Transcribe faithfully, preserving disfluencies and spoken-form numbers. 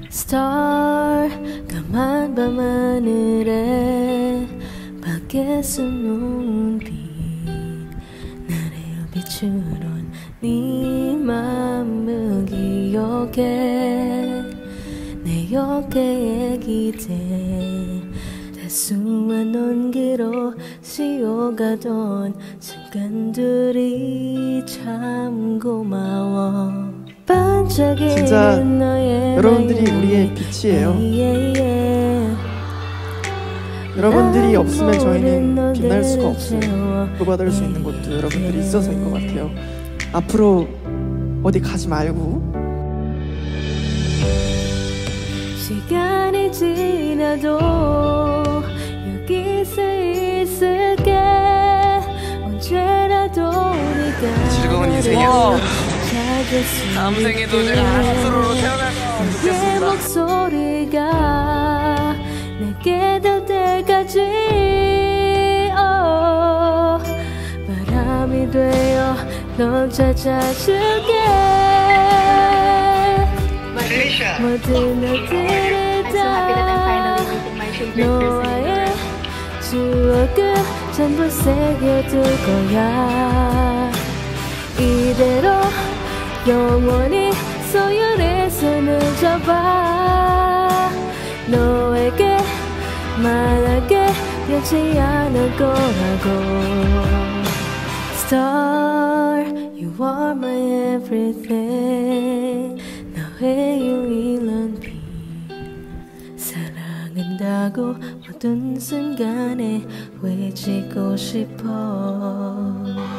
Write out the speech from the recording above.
Star 까만 밤하늘에 밖에 숨는 빛 나를 비추던 네 맘을 기억해 내 어깨에 기대 따스한 온기로 쉬어가던 순간들이 참 고마워 진짜 여러분들이 우리의 빛이에요. 여러분들이 없으면 저희는 빛날 수가 없어요. 구받을 수 있는 곳도 여러분들이 있어서인 것 같아요. 앞으로 어디 가지 말고 시간이 지나도 여기서 있을게 언제라도 네가 즐거운 인생이었어. 다음 생에도 제가 스스로로 태어나면 좋겠습니다. 목소리가 내게 닿을 때까지 oh, 바람이 되어 널 찾아줄게 모든 날들을 다 너와의 추억을 전부 새겨둘 거야 이대로 영원히 소연의 손을 잡아 너에게 말하게 변치 않을 거라고 Star, you are my everything 너의 유일한 빛 사랑한다고 모든 순간에 외치고 싶어